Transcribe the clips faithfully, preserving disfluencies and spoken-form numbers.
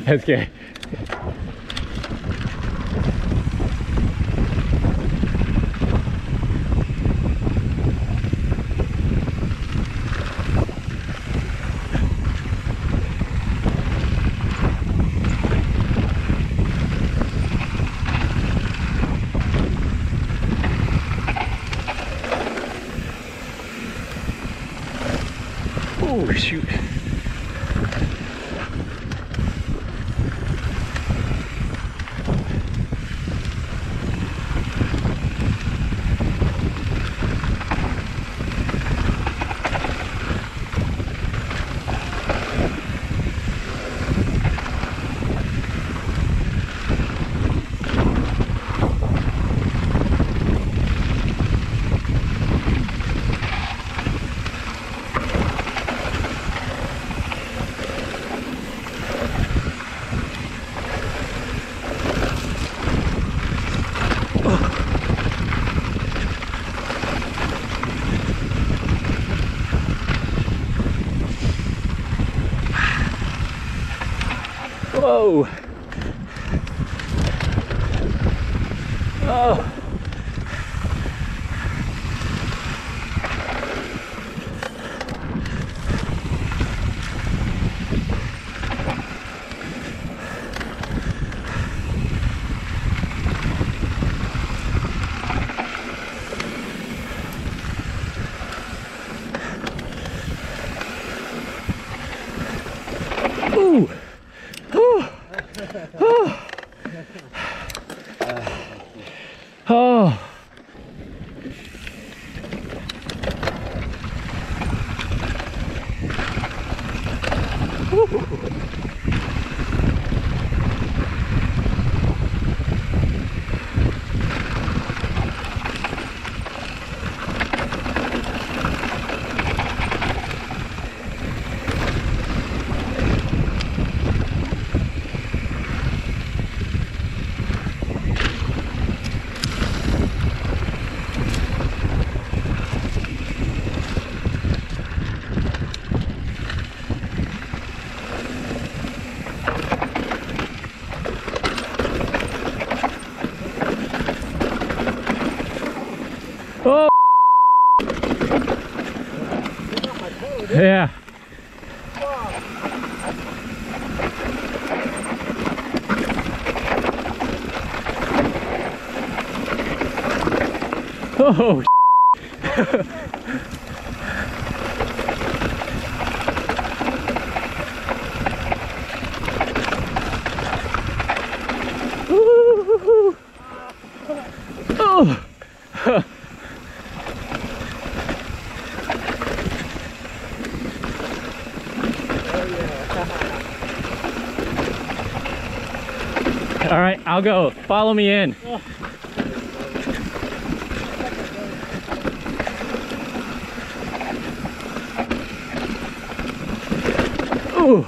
That's good. Oh, shoot. Whoa. Oh. Ooh. Oh. Oh. Oh. Yeah. Oh. Oh. All right, I'll go. Follow me in. Ooh.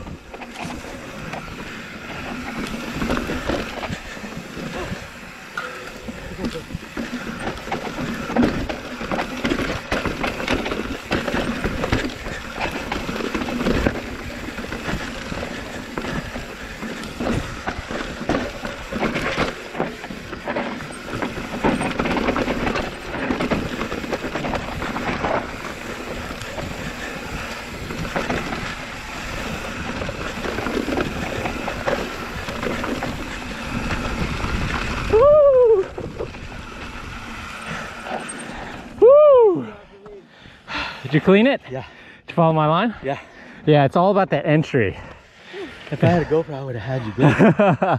Did you clean it? Yeah. Did you follow my line? Yeah. Yeah, it's all about that entry. If I had a GoPro, I would have had you go.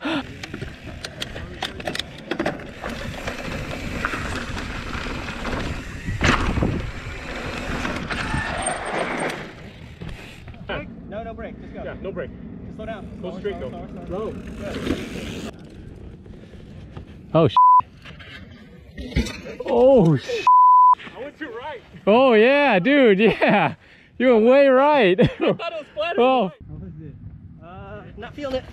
No, no break. Just go. Yeah, no break. Just slow down. Go Slower, straight, slower, go. slower, slower. Slow. Oh, sh oh, sh I went too right. oh yeah, dude, yeah. You went way right. I thought it was flat. Oh. What was it? Uh, not feeling it.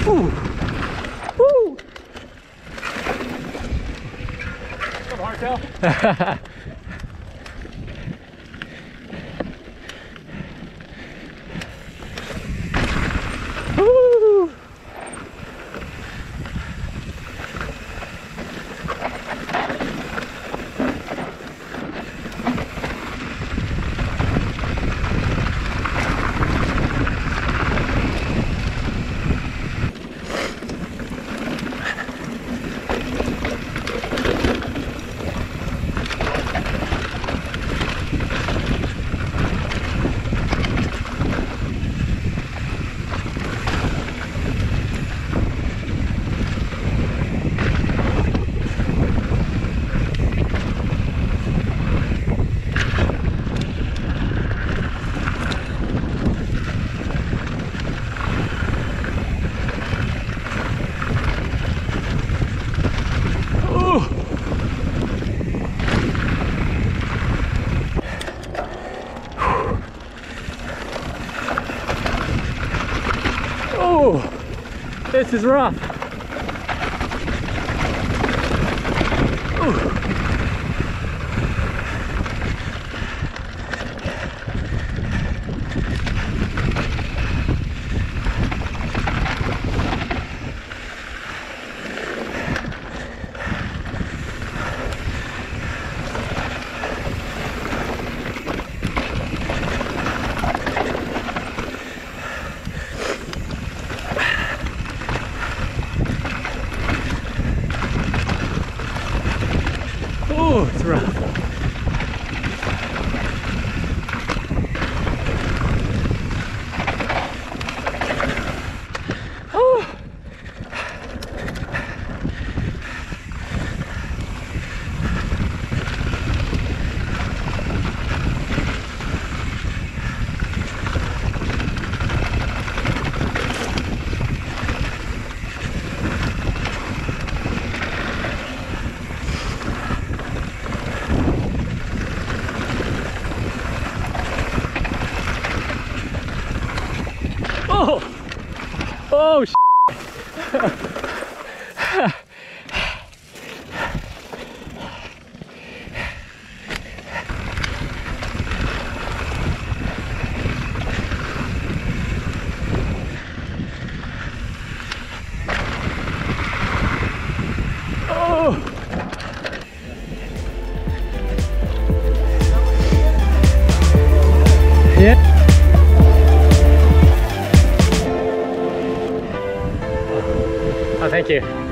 Woo. Woo. Come on, Hardtail. Woo. Oh, this is rough. Ooh. Oh, it's rough. Oh. Oh, oh, sh oh. Yeah. Oh, thank you.